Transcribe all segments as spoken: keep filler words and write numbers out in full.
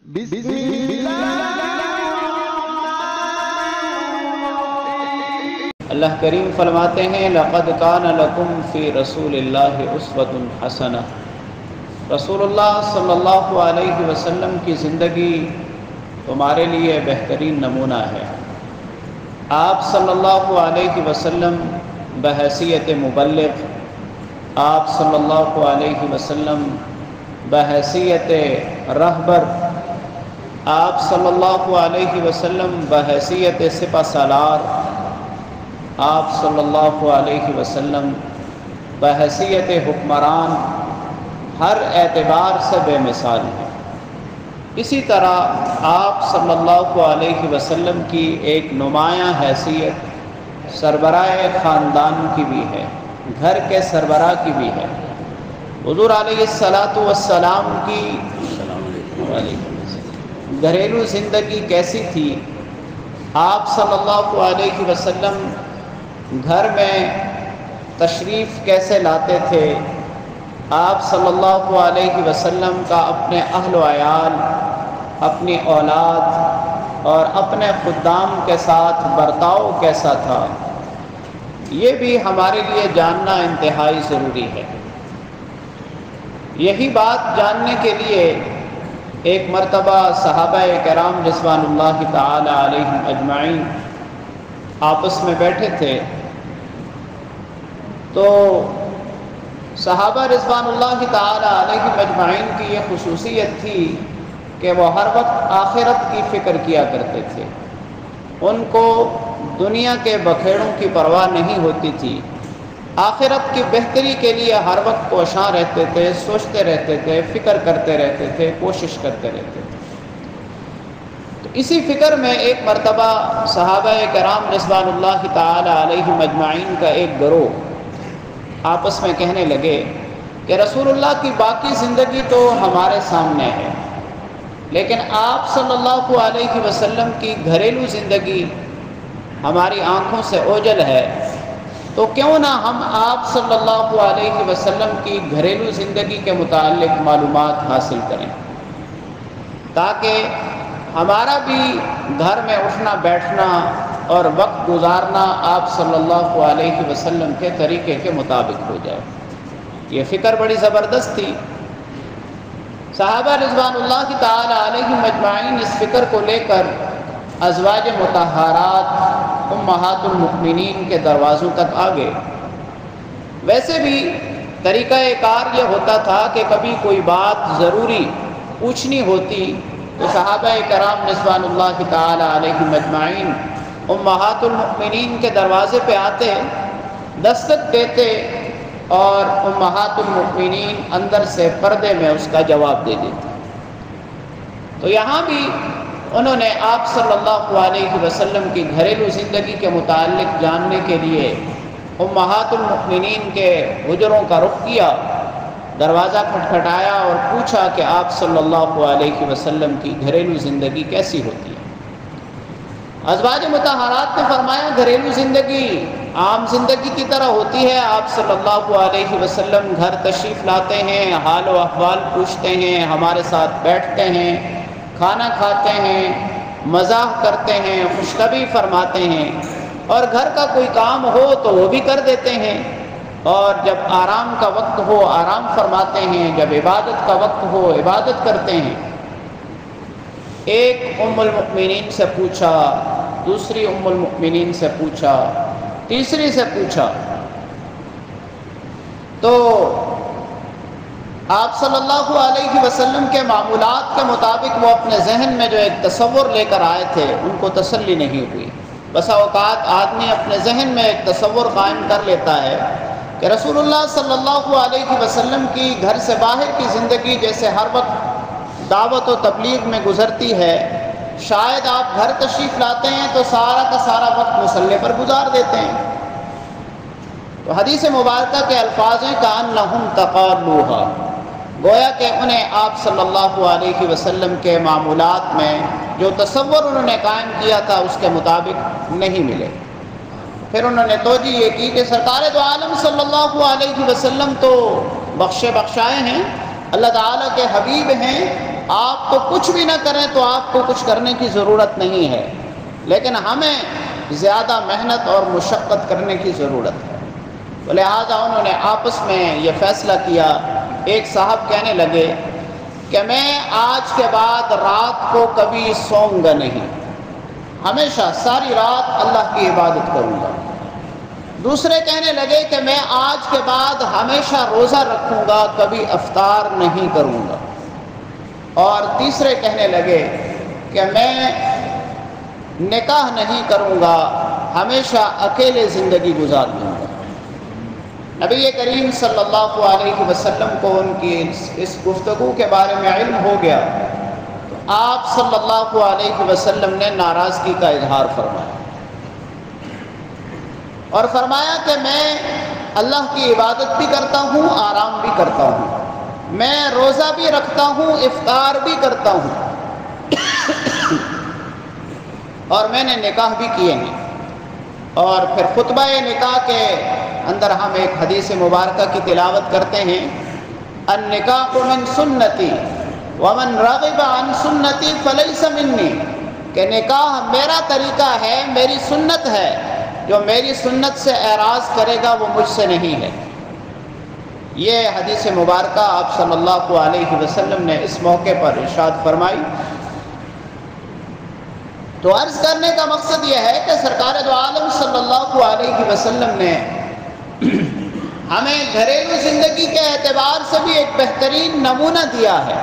بسم اللہ کریم فرماتے ہیں لقد کان لکم فی رسول اللہ اسوۃ حسنہ۔ رسول اللہ صلی اللہ علیہ وسلم کی زندگی تمہارے لیے بہترین نمونہ ہے۔ آپ صلی اللہ علیہ وسلم بحیثیت مبلغ، آپ صلی اللہ علیہ وسلم بحیثیت رہبر، آپ صلی اللہ علیہ وسلم بحیثیت سپہ سالار، آپ صلی اللہ علیہ وسلم بحیثیت حکمران ہر اعتبار سے بے مثال ہیں۔ اسی طرح آپ صلی اللہ علیہ وسلم کی ایک نمایاں حیثیت سربراہ خاندان کی بھی ہے، گھر کے سربراہ کی بھی ہے۔ حضور علیہ الصلاۃ والسلام کی گھریلو زندگی کیسی تھی؟ آپ صلی اللہ علیہ وسلم گھر میں تشریف کیسے لاتے تھے؟ آپ صلی اللہ علیہ وسلم کا اپنے اہل و عیال، اپنی اولاد اور اپنے خدام کے ساتھ برتاؤ کیسا تھا، یہ بھی ہمارے لیے جاننا انتہائی ضروری ہے۔ یہی بات جاننے کے لیے ایک مرتبہ صحابہ کرام رضوان اللہ تعالی علیہم اجمعین آپس میں بیٹھے تھے، تو صحابہ رضوان اللہ تعالی علیہم اجمعین کی یہ خصوصیت تھی کہ وہ ہر وقت آخرت کی فکر کیا کرتے تھے۔ ان کو دنیا کے بکھیڑوں کی پرواہ نہیں ہوتی تھی، آخرت کی بہتری کے لیے ہر وقت کوشاں رہتے تھے، سوچتے رہتے تھے، فکر کرتے رہتے تھے، کوشش کرتے رہتے تھے۔ تو اسی فکر میں ایک مرتبہ صحابہ کرام رضوان اللہ تعالی علیہم اجمعین کا ایک گروہ آپس میں کہنے لگے کہ رسول اللہ کی باقی زندگی تو ہمارے سامنے ہے، لیکن آپ صلی اللہ علیہ وسلم کی گھریلو زندگی ہماری آنکھوں سے اوجھل ہے، تو کیوں نہ ہم آپ صلی اللہ علیہ وسلم کی گھریلو زندگی کے متعلق معلومات حاصل کریں، تاکہ ہمارا بھی گھر میں اٹھنا بیٹھنا اور وقت گزارنا آپ صلی اللہ علیہ وسلم کے طریقے کے مطابق ہو جائے۔ یہ فکر بڑی زبردست تھی۔ صحابہ رضوان اللہ تعالی علیہم اجمعین اس فکر کو لے کر ازواج مطہرات امہات المؤمنین کے دروازوں تک آ گئے۔ ویسے بھی طریقہ کار یہ ہوتا تھا کہ کبھی کوئی بات ضروری پوچھنی ہوتی تو صحابہ کرام رضوان اللہ تعالی علیہم اجمعین امہات المؤمنین کے دروازے پہ آتے، دستک دیتے اور امہات المؤمنین اندر سے پردے میں اس کا جواب دے دیتے۔ تو یہاں بھی انہوں نے آپ صلی اللہ علیہ وسلم کی گھریلو زندگی کے متعلق جاننے کے لیے امہات المؤمنین کے حجروں کا رخ کیا، دروازہ کھٹکھٹایا اور پوچھا کہ آپ صلی اللہ علیہ وسلم کی گھریلو زندگی کیسی ہوتی ہے؟ ازواج مطہرات نے فرمایا گھریلو زندگی عام زندگی کی طرح ہوتی ہے، آپ صلی اللہ علیہ وسلم گھر تشریف لاتے ہیں، حال و احوال پوچھتے ہیں، ہمارے ساتھ بیٹھتے ہیں، کھانا کھاتے ہیں، مزاح کرتے ہیں، خوشخبری فرماتے ہیں، اور گھر کا کوئی کام ہو تو وہ بھی کر دیتے ہیں، اور جب آرام کا وقت ہو آرام فرماتے ہیں، جب عبادت کا وقت ہو عبادت کرتے ہیں۔ ایک ام المؤمنین سے پوچھا، دوسری ام المؤمنین سے پوچھا، تیسری سے پوچھا، تو آپ صلی اللہ علیہ وسلم کے معمولات کے مطابق وہ اپنے ذہن میں جو ایک تصور لے کر آئے تھے ان کو تسلی نہیں ہوئی۔ بسا اوقات آدمی اپنے ذہن میں ایک تصور قائم کر لیتا ہے کہ رسول اللہ صلی اللہ علیہ وسلم کی گھر سے باہر کی زندگی جیسے ہر وقت دعوت و تبلیغ میں گزرتی ہے، شاید آپ گھر تشریف لاتے ہیں تو سارا کا سارا وقت مصلی پر گزار دیتے ہیں۔ تو حدیث مبارکہ کے الفاظ ہیں کأنہم تقالوہا، گویا کہ انہیں آپ صلی اللہ علیہ وسلم کے معمولات میں جو تصور انہوں نے قائم کیا تھا اس کے مطابق نہیں ملے۔ پھر انہوں نے توجہ یہ کی کہ سرکار دو عالم صلی اللہ علیہ وسلم تو بخشے بخشائے ہیں، اللہ تعالیٰ کے حبیب ہیں، آپ تو کچھ بھی نہ کریں تو آپ کو کچھ کرنے کی ضرورت نہیں ہے، لیکن ہمیں زیادہ محنت اور مشقت کرنے کی ضرورت ہے۔ تو لہٰذا انہوں نے آپس میں یہ فیصلہ کیا۔ ایک صاحب کہنے لگے کہ میں آج کے بعد رات کو کبھی سوؤں گا نہیں، ہمیشہ ساری رات اللہ کی عبادت کروں گا۔ دوسرے کہنے لگے کہ میں آج کے بعد ہمیشہ روزہ رکھوں گا، کبھی افطار نہیں کروں گا۔ اور تیسرے کہنے لگے کہ میں نکاح نہیں کروں گا، ہمیشہ اکیلے زندگی گزار لوں گا۔ نبی کریم صلی اللہ علیہ وسلم کو ان کی اس گفتگو کے بارے میں علم ہو گیا تو آپ صلی اللہ علیہ وسلم نے ناراضگی کا اظہار فرمایا اور فرمایا کہ میں اللہ کی عبادت بھی کرتا ہوں، آرام بھی کرتا ہوں، میں روزہ بھی رکھتا ہوں، افطار بھی کرتا ہوں اور میں نے نکاح بھی کیے ہیں۔ اور پھر خطبہ نکاح کے اندر ہم ایک حدیث مبارکہ کی تلاوت کرتے ہیں، النکاح من سنتی ومن رغب عن سنتی فلیس منی، کہ نکاح میرا طریقہ ہے، میری سنت ہے، جو میری سنت سے اعراض کرے گا وہ مجھ سے نہیں ہے۔ یہ حدیث مبارکہ آپ صلی اللہ علیہ وسلم نے اس موقع پر ارشاد فرمائی۔ تو عرض کرنے کا مقصد یہ ہے کہ سرکار دو عالم صلی اللہ علیہ وسلم نے ہمیں گھریلو زندگی کے اعتبار سے بھی ایک بہترین نمونہ دیا ہے،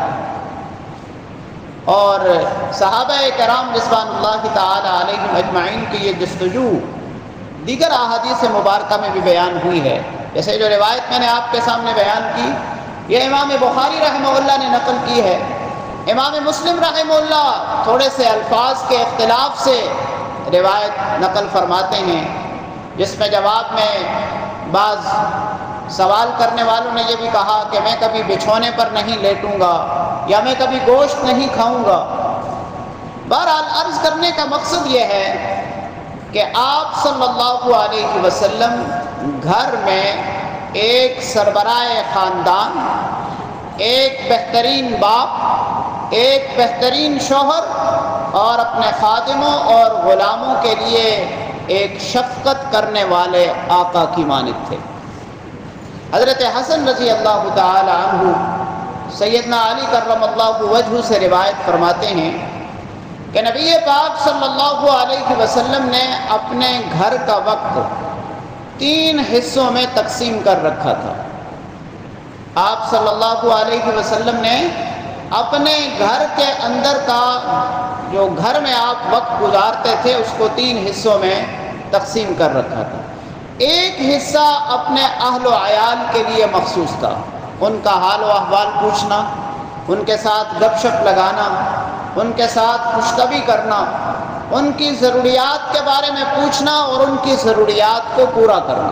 اور صحابہ کرام رضوان اللہ تعالی علیہم اجمعین کی یہ جستجو دیگر احادیث مبارکہ میں بھی بیان ہوئی ہے۔ جیسے جو روایت میں نے آپ کے سامنے بیان کی، یہ امام بخاری رحمہ اللہ نے نقل کی ہے۔ امام مسلم رحمہ اللہ تھوڑے سے الفاظ کے اختلاف سے روایت نقل فرماتے ہیں، جس میں جواب میں بعض سوال کرنے والوں نے یہ بھی کہا کہ میں کبھی بچھونے پر نہیں لیٹوں گا یا میں کبھی گوشت نہیں کھاؤں گا۔ بہرحال عرض کرنے کا مقصد یہ ہے کہ آپ صلی اللہ علیہ وسلم گھر میں ایک سربراہ خاندان، ایک بہترین باپ، ایک بہترین شوہر اور اپنے خادموں اور غلاموں کے لیے ایک شفقت کرنے والے آقا کی مانند تھے۔ حضرت حسن رضی اللہ تعالی عنہ سیدنا علی کرم اللہ وجہہ سے روایت فرماتے ہیں کہ نبی پاک صلی اللہ علیہ وسلم نے اپنے گھر کا وقت تین حصوں میں تقسیم کر رکھا تھا۔ آپ صلی اللہ علیہ وسلم نے اپنے گھر کے اندر کا جو گھر میں آپ وقت گزارتے تھے اس کو تین حصوں میں تقسیم کر رکھا تھا۔ ایک حصہ اپنے اہل و عیال کے لیے مخصوص تھا، ان کا حال و احوال پوچھنا، ان کے ساتھ گپ شپ لگانا، ان کے ساتھ خوشطبی کرنا، ان کی ضروریات کے بارے میں پوچھنا اور ان کی ضروریات کو پورا کرنا۔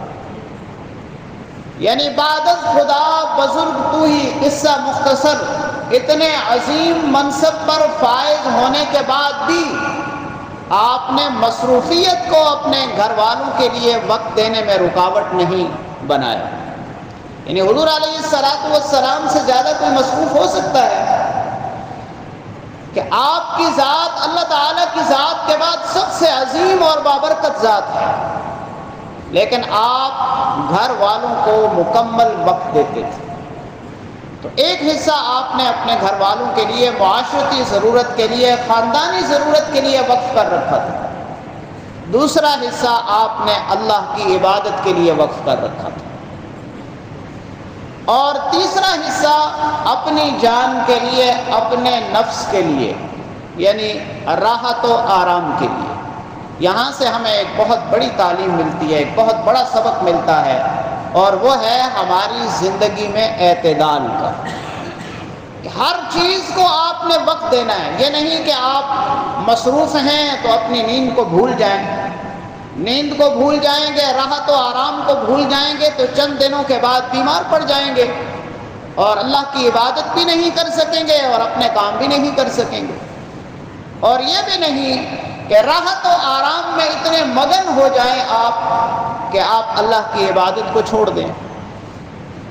یعنی بعد از خدا بزرگ تو ہی، قصہ مختصر، اتنے عظیم منصب پر فائز ہونے کے بعد بھی آپ نے مصروفیت کو اپنے گھر والوں کے لیے وقت دینے میں رکاوٹ نہیں بنایا۔ یعنی حضور علیہ الصلوۃ والسلام سے زیادہ کوئی مصروف ہو سکتا ہے کہ آپ کی ذات اللہ تعالیٰ کی ذات کے بعد سب سے عظیم اور بابرکت ذات ہے، لیکن آپ گھر والوں کو مکمل وقت دیتے تھے۔ تو ایک حصہ آپ نے اپنے گھر والوں کے لیے، معاشرتی ضرورت کے لیے، خاندانی ضرورت کے لیے وقف کر رکھا تھا، دوسرا حصہ آپ نے اللہ کی عبادت کے لیے وقف کر رکھا تھا، اور تیسرا حصہ اپنی جان کے لیے، اپنے نفس کے لیے، یعنی راحت و آرام کے لیے۔ یہاں سے ہمیں ایک بہت بڑی تعلیم ملتی ہے، ایک بہت بڑا سبق ملتا ہے، اور وہ ہے ہماری زندگی میں اعتدال کا۔ کہ ہر چیز کو آپ نے وقت دینا ہے، یہ نہیں کہ آپ مصروف ہیں تو اپنی نیند کو بھول جائیں، نیند کو بھول جائیں گے، راحت و آرام کو بھول جائیں گے تو چند دنوں کے بعد بیمار پڑ جائیں گے اور اللہ کی عبادت بھی نہیں کر سکیں گے اور اپنے کام بھی نہیں کر سکیں گے۔ اور یہ بھی نہیں کہ راحت و آرام میں اتنے مگن ہو جائیں آپ کہ آپ اللہ کی عبادت کو چھوڑ دیں۔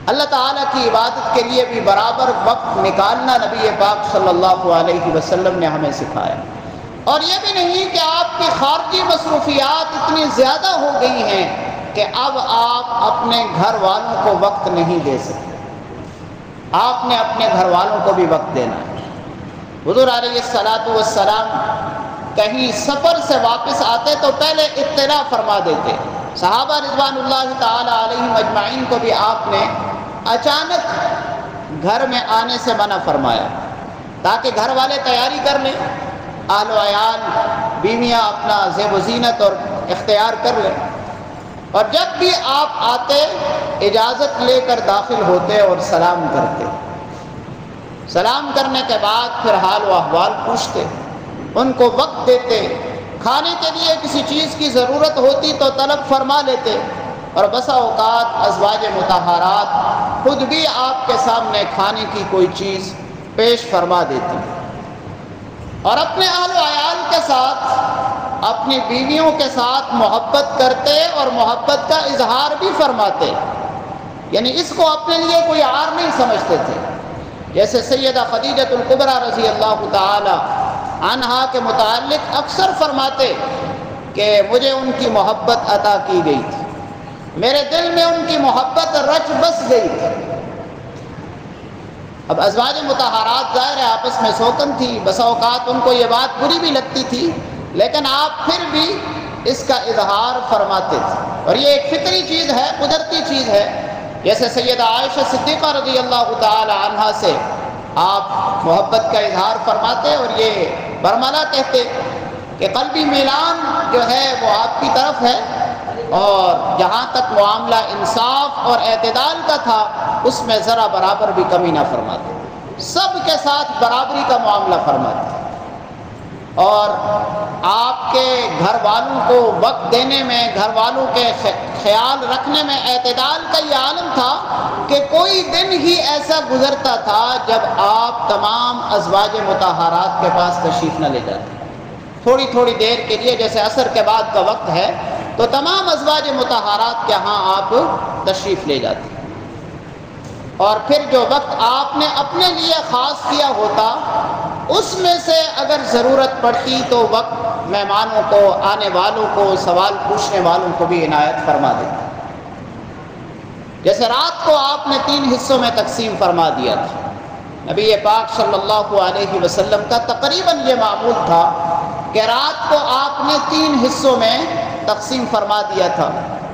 اللہ تعالیٰ کی عبادت کے لیے بھی برابر وقت نکالنا نبی پاک صلی اللہ علیہ وسلم نے ہمیں سکھایا۔ اور یہ بھی نہیں کہ آپ کی خارجی مصروفیات اتنی زیادہ ہو گئی ہیں کہ اب آپ اپنے گھر والوں کو وقت نہیں دے سکتے، آپ نے اپنے گھر والوں کو بھی وقت دینا ہے۔ حضور علیہ الصلاۃ والسلام کہیں سفر سے واپس آتے تو پہلے اطلاع فرما دیتے، صحابہ رضوان اللہ تعالی علیہم اجمعین کو بھی آپ نے اچانک گھر میں آنے سے منع فرمایا تاکہ گھر والے تیاری کر لیں، اہل و عیال بیویاں اپنا زیب و زینت اور اختیار کر لیں، اور جب بھی آپ آتے اجازت لے کر داخل ہوتے اور سلام کرتے، سلام کرنے کے بعد پھر حال و احوال پوچھتے، ان کو وقت دیتے، کھانے کے لیے کسی چیز کی ضرورت ہوتی تو طلب فرما لیتے، اور بسا اوقات ازواج مطہرات خود بھی آپ کے سامنے کھانے کی کوئی چیز پیش فرما دیتی، اور اپنے اہل و عیال کے ساتھ اپنی بیویوں کے ساتھ محبت کرتے اور محبت کا اظہار بھی فرماتے، یعنی اس کو اپنے لیے کوئی عار نہیں سمجھتے تھے۔ جیسے سیدہ خدیجہ الکبریٰ رضی اللہ تعالی عنہا کے متعلق اکثر فرماتے کہ مجھے ان کی محبت عطا کی گئی تھی، میرے دل میں ان کی محبت رچ بس گئی تھی۔ اب ازواج مطہرات ظاہر ہے آپس میں سوکن تھی، بسا اوقات ان کو یہ بات بری بھی لگتی تھی، لیکن آپ پھر بھی اس کا اظہار فرماتے تھے، اور یہ ایک فطری چیز ہے، قدرتی چیز ہے۔ جیسے سیدہ عائشہ صدیقہ رضی اللہ تعالی عنہا سے آپ محبت کا اظہار فرماتے اور یہ برملا کہتے کہ قلبی میلان جو ہے وہ آپ کی طرف ہے، اور جہاں تک معاملہ انصاف اور اعتدال کا تھا اس میں ذرا برابر بھی کمی نہ فرماتے، سب کے ساتھ برابری کا معاملہ فرماتے، اور آپ کے گھر والوں کو وقت دینے میں، گھر والوں کے خیال رکھنے میں اعتدال کا یہ عالم تھا کہ کوئی دن ہی ایسا گزرتا تھا جب آپ تمام ازواج مطہرات کے پاس تشریف نہ لے جاتے، تھوڑی تھوڑی دیر کے لیے، جیسے عصر کے بعد کا وقت ہے تو تمام ازواج مطہرات کے ہاں آپ تشریف لے جاتے، اور پھر جو وقت آپ نے اپنے لیے خاص کیا ہوتا اس میں سے اگر ضرورت پڑتی تو وقت مہمانوں کو، آنے والوں کو، سوال پوچھنے والوں کو بھی عنایت فرما دیتے۔ جیسے رات کو آپ نے تین حصوں میں تقسیم فرما دیا تھا، نبی پاک صلی اللہ علیہ وسلم کا تقریباً یہ معمول تھا کہ رات کو آپ نے تین حصوں میں تقسیم فرما دیا تھا۔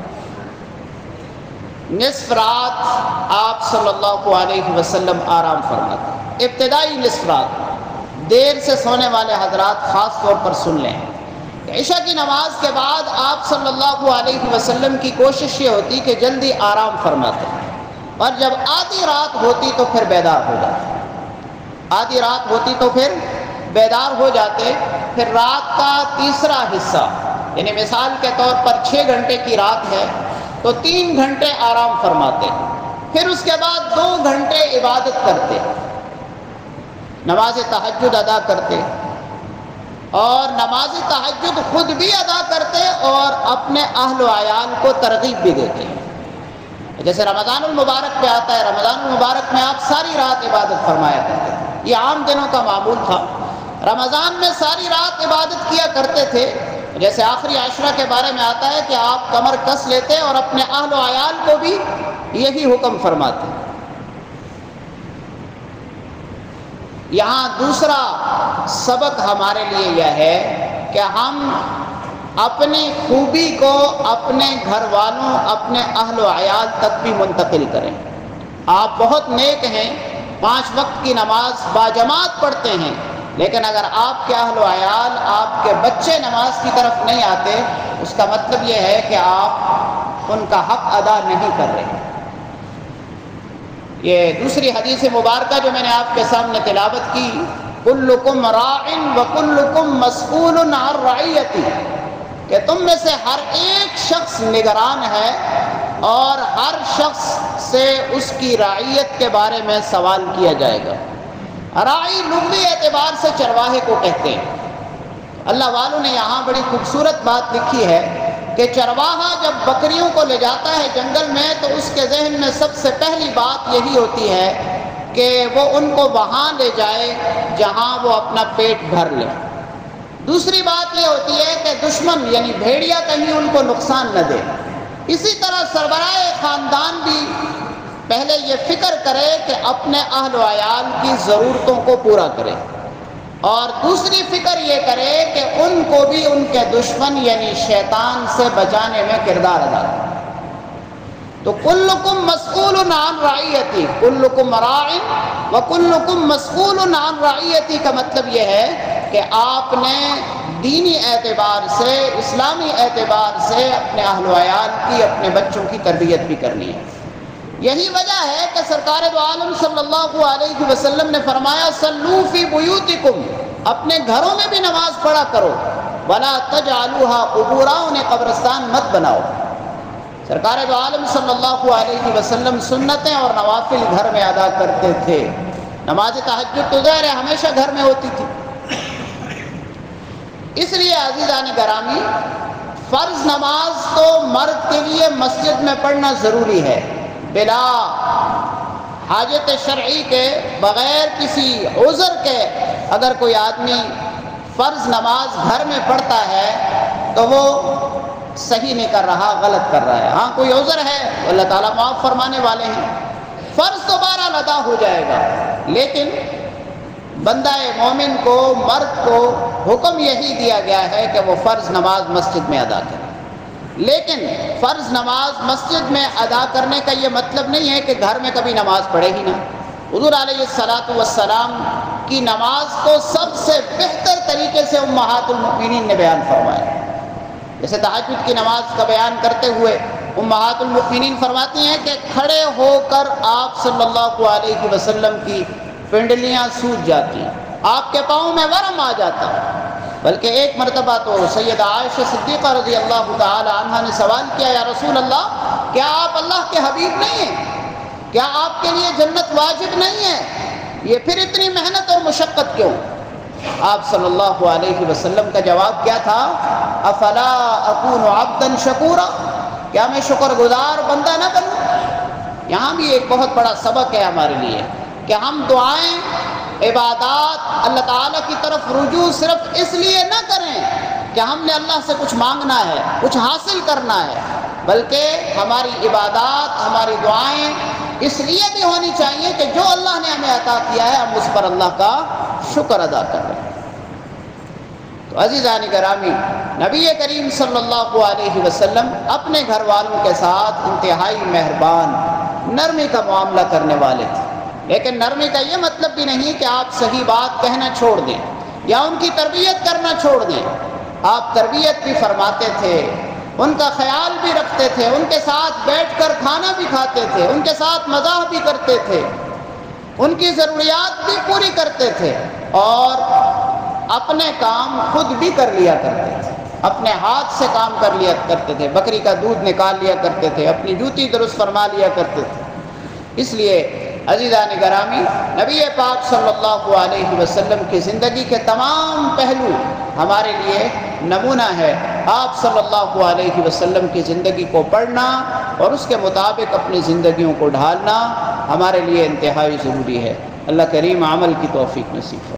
نصف رات آپ صلی اللہ علیہ وسلم آرام فرماتے، ابتدائی نصف رات دیر سے سونے والے حضرات خاص طور پر سن لیں، عشاء کی نماز کے بعد آپ صلی اللہ علیہ وسلم کی کوشش یہ ہوتی کہ جلدی آرام فرماتے، اور جب آدھی رات ہوتی تو پھر بیدار ہو جاتے، آدھی رات ہوتی تو پھر بیدار ہو جاتے۔ پھر رات کا تیسرا حصہ، یعنی مثال کے طور پر چھ گھنٹے کی رات ہے تو تین گھنٹے آرام فرماتے، پھر اس کے بعد دو گھنٹے عبادت کرتے، نماز تہجد ادا کرتے، اور نماز تہجد خود بھی ادا کرتے اور اپنے اہل و عیال کو ترغیب بھی دیتے۔ جیسے رمضان المبارک پہ آتا ہے، رمضان المبارک میں آپ ساری رات عبادت فرمایا کرتے تھے، یہ عام دنوں کا معمول تھا، رمضان میں ساری رات عبادت کیا کرتے تھے۔ جیسے آخری عشرہ کے بارے میں آتا ہے کہ آپ کمر کس لیتے اور اپنے اہل و عیال کو بھی یہی حکم فرماتے۔ یہاں دوسرا سبق ہمارے لیے یہ ہے کہ ہم اپنی خوبی کو اپنے گھر والوں، اپنے اہل و عیال تک بھی منتقل کریں۔ آپ بہت نیک ہیں، پانچ وقت کی نماز باجماعت پڑھتے ہیں، لیکن اگر آپ کے اہل و عیال، آپ کے بچے نماز کی طرف نہیں آتے، اس کا مطلب یہ ہے کہ آپ ان کا حق ادا نہیں کر رہے۔ یہ دوسری حدیث مبارکہ جو میں نے آپ کے سامنے تلاوت کی، کلکم راع وکلکم مسئول عن رعیتی، کہ تم میں سے ہر ایک شخص نگران ہے اور ہر شخص سے اس کی رعیت کے بارے میں سوال کیا جائے گا۔ راعی لغوی اعتبار سے چرواہے کو کہتے ہیں۔ اللہ والوں نے یہاں بڑی خوبصورت بات لکھی ہے کہ چرواہا جب بکریوں کو لے جاتا ہے جنگل میں تو اس کے ذہن میں سب سے پہلی بات یہی ہوتی ہے کہ وہ ان کو وہاں لے جائے جہاں وہ اپنا پیٹ بھر لے۔ دوسری بات یہ ہوتی ہے کہ دشمن یعنی بھیڑیا کہیں ان کو نقصان نہ دے۔ اسی طرح سربراہ خاندان بھی پہلے یہ فکر کرے کہ اپنے اہل و عیال کی ضرورتوں کو پورا کرے، اور دوسری فکر یہ کرے کہ ان کو بھی ان کے دشمن یعنی شیطان سے بچانے میں کردار ادا کرے۔ تو کلکم مسئول عن رعیتی، کلکم راع وکلکم مسئول عن رعیتی کا مطلب یہ ہے کہ آپ نے دینی اعتبار سے، اسلامی اعتبار سے اپنے اہل و عیال کی، اپنے بچوں کی تربیت بھی کرنی ہے۔ یہی وجہ ہے کہ سرکار دو عالم صلی اللہ علیہ وسلم نے فرمایا صلو فی بیوتکم، اپنے گھروں میں بھی نماز پڑھا کرو، ولا تجعلوها قبورا، انہیں قبرستان مت بناؤ۔ سرکار دو عالم صلی اللہ علیہ وسلم سنتیں اور نوافل گھر میں ادا کرتے تھے۔ نماز تہجد تو ظاہر ہے ہمیشہ گھر میں ہوتی تھی۔ اس لیے عزیزان گرامی، فرض نماز تو مرد کے لیے مسجد میں پڑھنا ضروری ہے، بلا حاجت شرعی کے، بغیر کسی عذر کے اگر کوئی آدمی فرض نماز گھر میں پڑھتا ہے تو وہ صحیح نہیں کر رہا، غلط کر رہا ہے۔ ہاں کوئی عذر ہے تو اللہ تعالیٰ معاف فرمانے والے ہیں، فرض تو بہرحال ادا ہو جائے گا، لیکن بندہ مومن کو، مرد کو حکم یہی دیا گیا ہے کہ وہ فرض نماز مسجد میں ادا کرے۔ لیکن فرض نماز مسجد میں ادا کرنے کا یہ مطلب نہیں ہے کہ گھر میں کبھی نماز پڑھے ہی نہ۔ حضور علیہ الصلاۃ والسلام کی نماز کو سب سے بہتر طریقے سے امہات المؤمنین نے بیان فرمایا۔ جیسے تہجد کی نماز کا بیان کرتے ہوئے امہات المؤمنین فرماتی ہیں کہ کھڑے ہو کر آپ صلی اللہ علیہ وسلم کی پنڈلیاں سوج جاتی ہیں، آپ کے پاؤں میں ورم آ جاتا، بلکہ ایک مرتبہ تو سیدہ عائشہ صدیقہ رضی اللہ تعالی عنہا نے سوال کیا، یا رسول اللہ، کیا آپ اللہ کے حبیب نہیں ہیں؟ کیا آپ کے لیے جنت واجب نہیں ہے؟ یہ پھر اتنی محنت اور مشقت کیوں؟ آپ صلی اللہ علیہ وسلم کا جواب کیا تھا؟ افلا اکون عبدا شکورا، کیا میں شکر گزار بندہ نہ بنوں؟ یہاں بھی ایک بہت بڑا سبق ہے ہمارے لیے کہ ہم دعائیں، عبادات اللہ تعالیٰ کی طرف رجوع صرف اس لیے نہ کریں کہ ہم نے اللہ سے کچھ مانگنا ہے، کچھ حاصل کرنا ہے، بلکہ ہماری عبادات، ہماری دعائیں اس لیے بھی ہونی چاہیے کہ جو اللہ نے ہمیں عطا کیا ہے ہم اس پر اللہ کا شکر ادا کر رہے ہیں۔ تو عزیزان گرامی، نبی کریم صلی اللہ علیہ وسلم اپنے گھر والوں کے ساتھ انتہائی مہربان، نرمی کا معاملہ کرنے والے تھے، لیکن نرمی کا یہ مطلب بھی نہیں کہ آپ صحیح بات کہنا چھوڑ دیں یا ان کی تربیت کرنا چھوڑ دیں۔ آپ تربیت بھی فرماتے تھے، ان کا خیال بھی رکھتے تھے، ان کے ساتھ بیٹھ کر کھانا بھی کھاتے تھے، ان کے ساتھ مزاح بھی کرتے تھے، ان کی ضروریات بھی پوری کرتے تھے، اور اپنے کام خود بھی کر لیا کرتے تھے، اپنے ہاتھ سے کام کر لیا کرتے تھے، بکری کا دودھ نکال لیا کرتے تھے، اپنی جوتی درست فرما لیا کرتے تھے۔ اس لیے عزیزان گرامی، نبی پاک صلی اللہ علیہ وسلم کی زندگی کے تمام پہلو ہمارے لیے نمونہ ہے۔ آپ صلی اللہ علیہ وسلم کی زندگی کو پڑھنا اور اس کے مطابق اپنی زندگیوں کو ڈھالنا ہمارے لیے انتہائی ضروری ہے۔ اللہ کریم عمل کی توفیق نصیب فرمائے۔